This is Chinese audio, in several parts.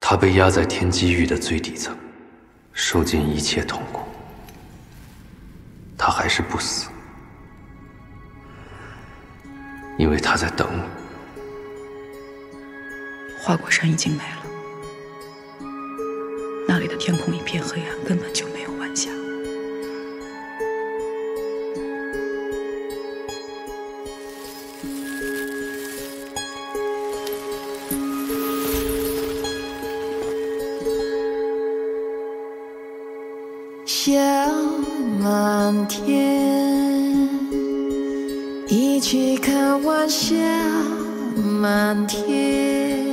他被压在天机域的最底层，受尽一切痛苦，他还是不死，因为他在等你。 花果山已经没了，那里的天空一片黑暗，根本就没有晚霞。 下满天，一起看晚霞满天。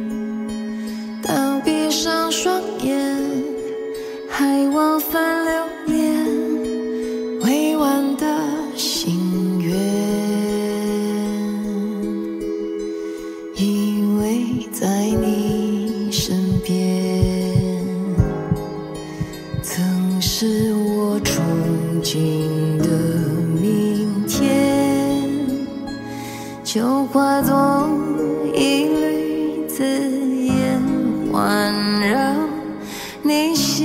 当闭上双眼，还往返流连未完的心愿，依偎在你身边，曾是我憧憬的明天，就化作一缕紫烟，环绕你心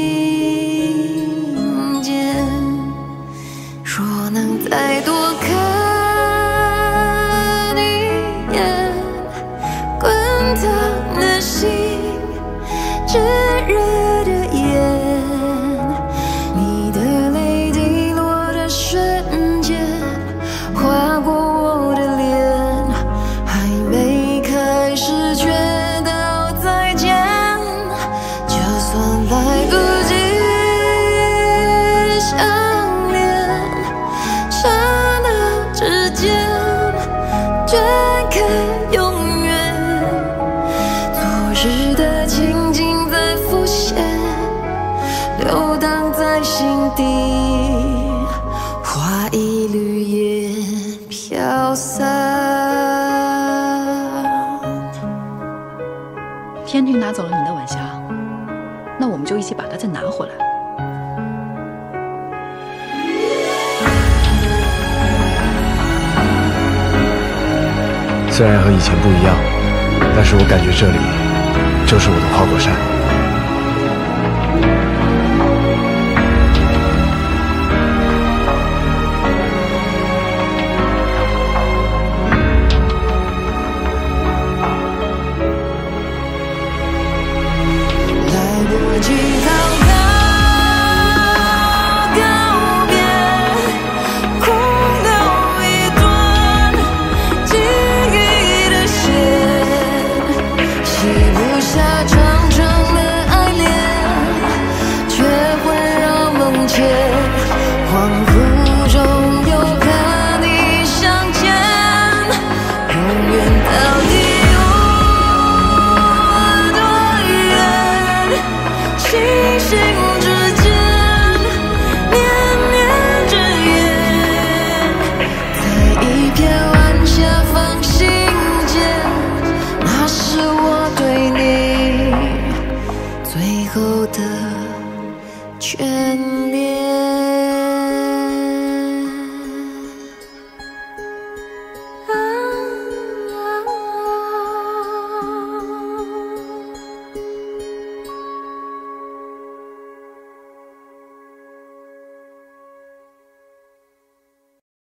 间。若能再多看一眼，滚烫的心，炙热的眼，你的泪滴落的瞬间，划过我的脸，还没开始觉到再见，就算来不及相恋，刹那之间卷开永远，昨日的情景在浮现，流荡在心底，化一缕烟飘散。 天庭拿走了你的晚霞，那我们就一起把它再拿回来。 虽然和以前不一样，但是我感觉这里就是我的花果山。 来不及好好告别，空留一段记忆的线，系不下长长